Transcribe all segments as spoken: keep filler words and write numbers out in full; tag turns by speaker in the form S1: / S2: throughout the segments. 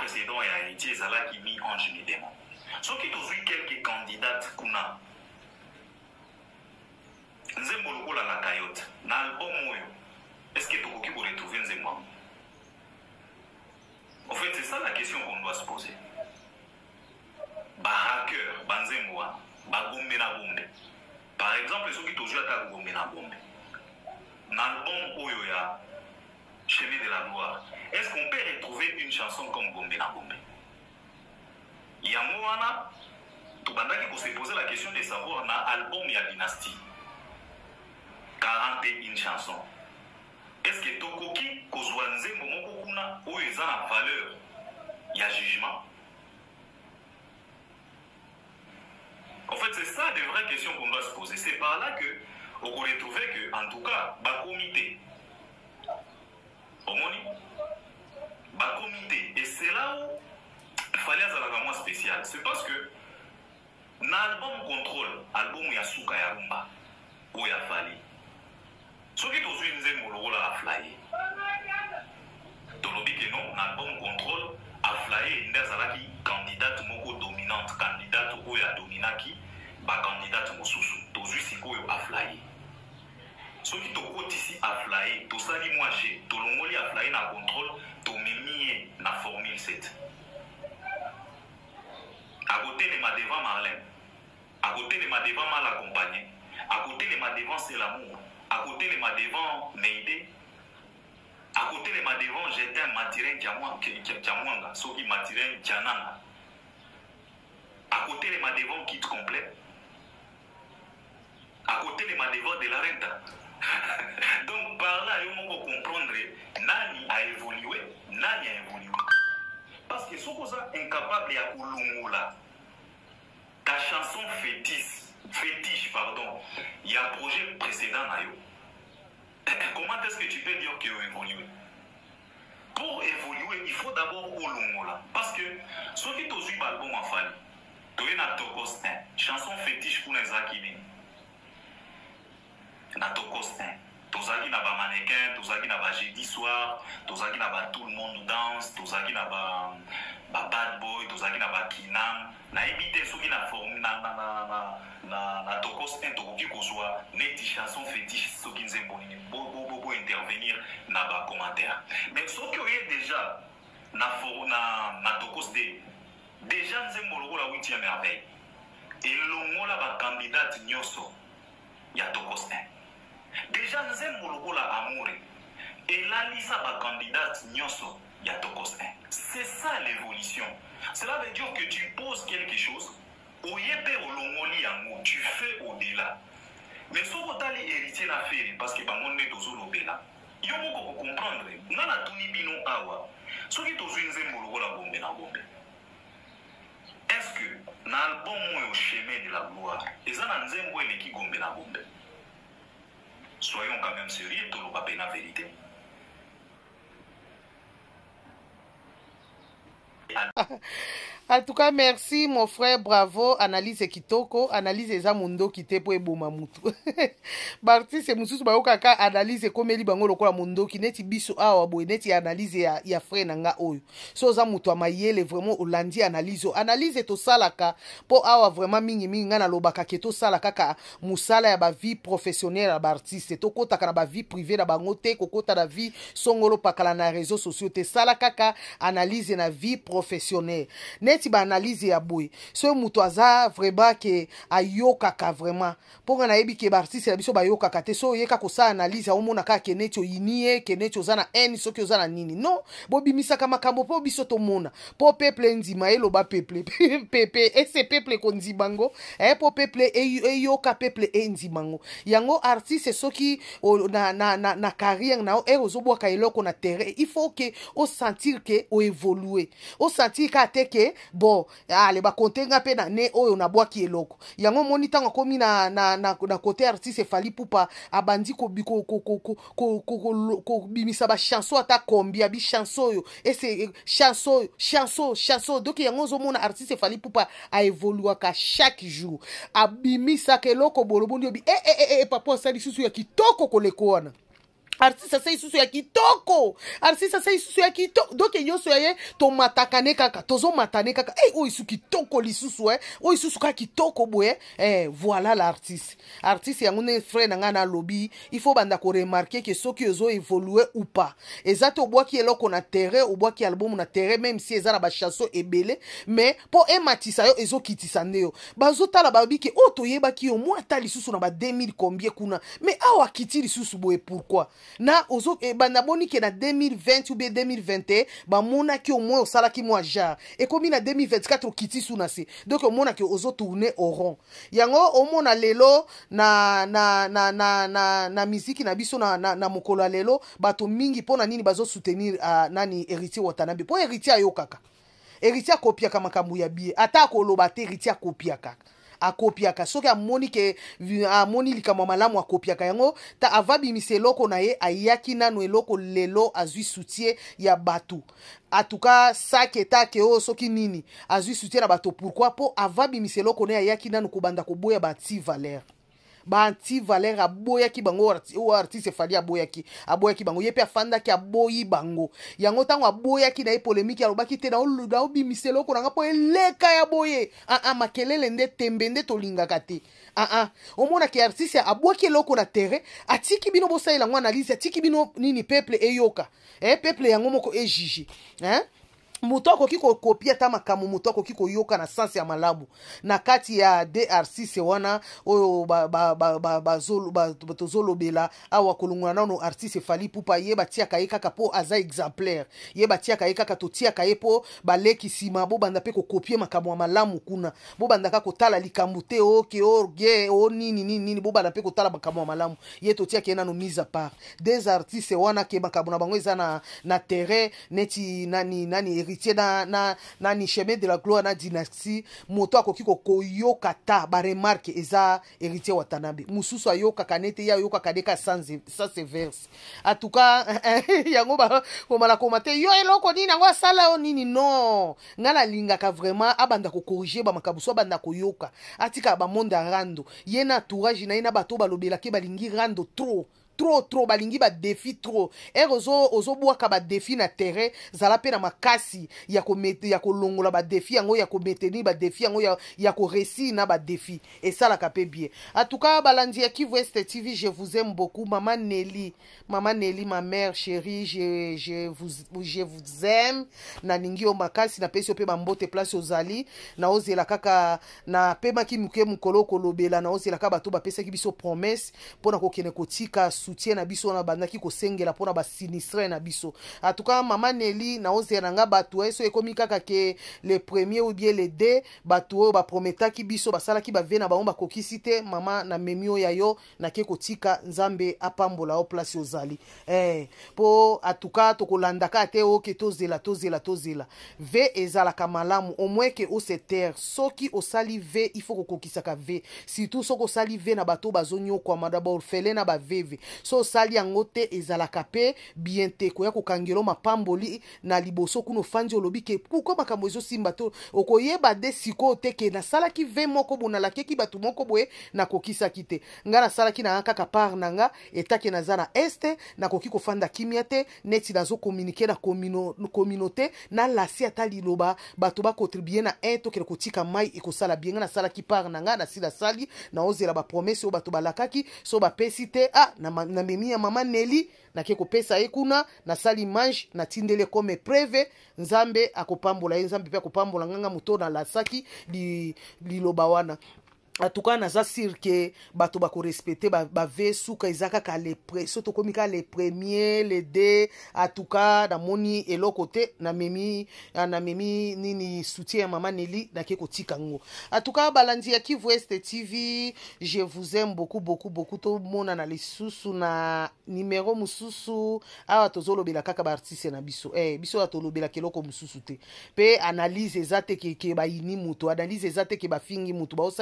S1: précédent et Haïti, ils allaient qui mis en génie démon. Sauf que tu as vu quelques candidates kuna. Nzembo lokola la cayotte. Dans l'album moyo, est-ce que tu as pu retrouver Nzembo? En fait, c'est ça la question qu'on doit se poser. Ba hacker, ba Nzembo, ba gombe na gombe. Par exemple, ceux qui te jouent à gombe na gombe. Dans l'album oyo ya Chemin de la gloire, est-ce qu'on peut retrouver une chanson comme Gombe na Gombe? Il y a un moment, tout le monde se poser la question de savoir dans l'album il y a Dynastie quarante et une chansons. Est-ce que Tokoki, Kozwanze, Momoko Kuna, où ils ont la valeur, il y a jugement? En fait, c'est ça des vraies questions qu'on doit se poser. C'est par là que on peut retrouver que, en tout cas, le comité, le comité, et c'est là où il fallait avoir un mois spécial. C'est parce que dans l'album Contrôle, l'album où il y a Souka Yarumba, où il y a Fali, ceux qui ont eu une rôle à flyer. Dans le but que non, l'album Contrôle a flyé une des candidate dominante, candidate où il y a dominaki, bah candidate Moussousou. Dans le but que a flyé. Ceux qui ont ici à flyer, tout ça dit moi j'ai, tout le monde a flyé dans Contrôle, tout le monde dans la Formule sept. À côté de ma devant Marlène, à côté de ma devant mal accompagné, à côté de ma devant c'est l'amour, à côté de ma devant Meide, à côté de ma devant j'étais un matirin Kiamwanga, ceux qui matirin Kiananga. À côté de ma devant kit complet, à côté de ma devant de la renta. Donc par là, il faut comprendre Nani a évolué, Nani a évolué. Parce que ce qu'on est incapable de Kulungola, ta chanson fétiche, fétiche, pardon, il y a un projet précédent. Comment est-ce que tu peux dire qu'il a évolué? Pour évoluer, il faut d'abord Kulungola. Parce que ceux qui ont eu l'album en famille, tu as un Tokos un, chanson fétiche pour les Akini. Na Tokos un. Tozaki na ba mannequin, tozaki na ba jeudi soir, tozaki na ba tout le monde danse, tozaki na ba ba bad boy, tozaki na ba kinam, na ebité soki na forme na na na na na Tokos un tokoki kozwa neti chanson fétiche soki nzembo ni bo bo bo intervenir na ba commentaire. Mais soki oye déjà na for na na Tokos deux, déjà nzembo lokola huitième merveille. Et longola ba candidate nyoso ya Tokos un. Déjà, nous avons la amour. Et là, Lisa va candidate Nyoso Yatokos un. C'est ça l'évolution. Cela veut dire que tu poses quelque chose, tu fais au-delà. Mais si vous avez héritier d'affaires, parce que vous avez tous les là, il faut comprendre. Nous avons tout bino awa. Ce qui est tous les zémolo la bombe na bombe. Est-ce que dans l'album au chemin de la gloire, ils ont un zémbo et qui gombe na bombe? Soyons quand même sérieux, tout le monde la vérité.
S2: En tout cas, merci mon frère, bravo. Analyse kitoko, analyse eza mundo kite po eboma mutu. Barti se mususu ba okaka analyse komeli bango lokola mundo ki neti biso awa boy neti analyse ya ya frère nanga oyo. So za mutu amayele vraiment olandi analyse. Analyse to salaka po awa vraiment mingi mingi ngana lobaka ke to salaka ka musala ya ba vie professionnelle ya ba artiste. To kota kana ba vie privée na bango te ko kota na vie songolo pakala na réseaux sociaux te salaka ka analyse na vie professionnelle. Neti ba analyse ya boy so mutu aza vraiment ke ayokaka vraiment pour na yebi ke ba artiste ya biso ba yokaka te so yeka ko sa analyse au mona ka ke neti oyinie ke neti ozana en so ke ozana nini non bo bimisa kama kambo po biso to mona po peuple nzima eloba peuple pepe ese peuple ko nzibango eh po peuple eyoka peuple nzibango yango artiste soki na na na, na carrière na e ozobwaka eloko na terrain il faut que o sentir que o évoluer o sentir ka te ke bon ale ba kontenga pe na ne oyo na bwaki eloko yango moni tanga komi na na na, na côté artiste Fally Ipupa abandi ko ko ko ko ko ko bimisa ba chanson ata combien bi chanson yo et c'est chanson chanson chanson donc yango zo mona artiste Fally Ipupa a évolué ka chaque jour abimisa ke eloko bolobondi obi eh eh eh papa sali susu ya kitoko kolekona artiste asa lisusu ya kitoko artiste asa lisusu ya kitoko donc nyonso ya ye tomatakane kaka tozomatane kaka hey, oyo isu kitoko lisusu eh? Oyo isusu kaka kitoko boye eh, voilà l'artiste artiste yango ne frère na ngai na lobi il faut banda koremarke ke soki ozo évolue ou pas eza te obwaki eloko na terrain obwaki album na terrain même si eza na bachanson ebele mais mpo ematisa yo ezokitisa nde yo bazotala babi ke oyo toyebaki yo mwa ata lisusu na ba deux mille combien kuna mais awa akiti lisusu boye pourquoi na ozo e banda boni ke na deux mille vingt ou bien deux mille vingt et un ba mona ki au moins osala ki moi genre et comme na deux mille vingt-quatre okiti suna se donc o mona ke ozo tourner au rond yango o mona lelo na na na na na, na musique na biso na na, na mokolo lelo bato mingi pona nini bazo soutenir uh, nani Héritier Watanabe po Héritier ayo kaka Héritier akopiaka makambo ya bie ata koloba te Héritier akopiaka akopiaka soki amoni ke amoni likambo malamu akopiaka yango ta avabimise eloko na ye ayaki nanu eloko lelo azwi soutien ya bato atuka sake take o soki nini azwi soutien na bato pourquoi po avabimise eloko na ye ayaki nanu kobanda koboya bati valeur banti valeur aboyaki bango o artiste fali aboyaki aboyaki bango ye pe afandaki aboyi bango yango tango aboyaki na ye polémique alobaki te na oluda obimise eloko nanga po eleka ya boye ah ah makelele nde tembe nde tolingaka te ah ah omona ke artiste aboyaki eloko na terrain atiki bino bosalela ngo analyse atiki bino nini peuple eyoka eh peuple yango moko ejiji hein moto akoki kokopia ata makambo moto akoki koyoka na sansi ya malamu na kati ya D R C wana oyo tozolobela awa kolongwana nano artiste Fally Ipupa ye batiaka ye kaka po aza exemplaire ye batiaka ye kaka totiaka ye po baleki sima bo banda pe kokopie makambo ya malamu kuna bo banda kaka kotala likambo te oke orge o nini nini nini bo banda pe kotala makambo ya malamu ye totiaka ye nano mise à part des artistes wana ke makambo na bango eza na na terrain neti nani nani héritier na na na ni chemin de la gloire na dynastie moto akoki koyoka ta ba remarque eza Héritier Watanabe mususu ayoka kanete ya yoka kadeka sans ça c'est verse en tout cas yango ba komala komate yo eloko nini ngo sala o nini non ngala lingaka vraiment abanda ko corriger ba makabuso abanda koyoka atika ba monde rando yena entourage na ina bato balobela ke balingi rando trop trop trop balingi ba défi trop et ozo ozo bwaka ba défi na terrain zala pe na makasi ya ko mettre ya ko longola ba défi yango ya ko maintenir ba défi yango ya ya ko réussir na ba défi et ça la capé bien en tout cas balandi ya Kivu Est T V je vous aime beaucoup maman Nelly maman Nelly ma mère chérie je je vous je vous aime na ningi o makasi na pesi pe ba mbote place ozali na ozela kaka na pe maki muke mukolo kolobela na ozela ka bato ba pesa ki biso promesse pona ko kene kotika soutien na biso na bandaki ko sengela pona ba sinistre na biso en tout cas maman Nelly na ozela nga bato eso ekomi kaka ke le premier ou bien le deux bato ba prometaki biso basala ki ba vena ba omba kokisite mama na memio ya yo na ke kotika nzambe apambola o place ozali eh po en tout cas to kolandaka te o ke tozela tozela tozela ve ezala kamalamu au moins ke o se terre soki osali ve il faut kokokisaka ve surtout soko osali ve na bato bazonyo kwa madaba orfele na ba veve so sali yango te ezalaka pe bien te koya kokangelo mapamboli na liboso kuno fandi olobi ke pourquoi makambo ezo simba to okoyeba de siko te ke na sala ki ve moko bona ki batu moko boye na kokisa kite nga na sala ki na kaka par nanga etake na zana este na koki ko fanda kimia te neti nazo communiquer na communo communauté na lasi ata liloba batu ba contribuer na un to ke kotika mai ekosala bien na sala ki par nanga na sila sali na ozela ba promesse o batu balakaki so ba pesite ah na na memi ya mama Nelly na ke kopesa ekuna na sali mange na tindele comme preve nzambe akopambola nzambe pe akopambola nganga muto na lasaki li liloba wana en tout cas naza sûr que bato bako respecter ba, ba ve suka izaka ka le pre soto komika le premier le deux en tout cas na moni eloko te na memi na memi nini soutien ya mama Nelly na ke kotika ngo en tout cas balandi ya Kivu Est T V je vous aime beaucoup beaucoup beaucoup to mona na lisusu na numéro mususu awa tozolobela kaka ba artiste na biso eh biso atolobela keloko mususu te pe analyse ezate ke ke ba ini mutu analyse ezate ke ba fingi mutu ba osala eloka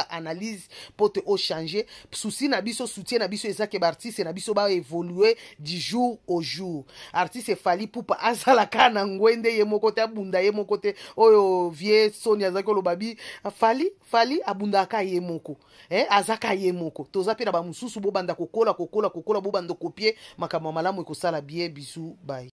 S2: analyse po te ochange souci na biso soutien na biso ezake baartiste na biso baévolue du jour au jour. Artiste Fally Ipupa azalaka na ngwende ye moko te abunda ye moko te oyo vie Sonia azaki oloba bi Fally Fally abundaka ye moko eh azaka ye moko toza pe na ba mususu bo banda kokola kokola kokola bo banda kopie makambo malamu ekosala bien bisu bye.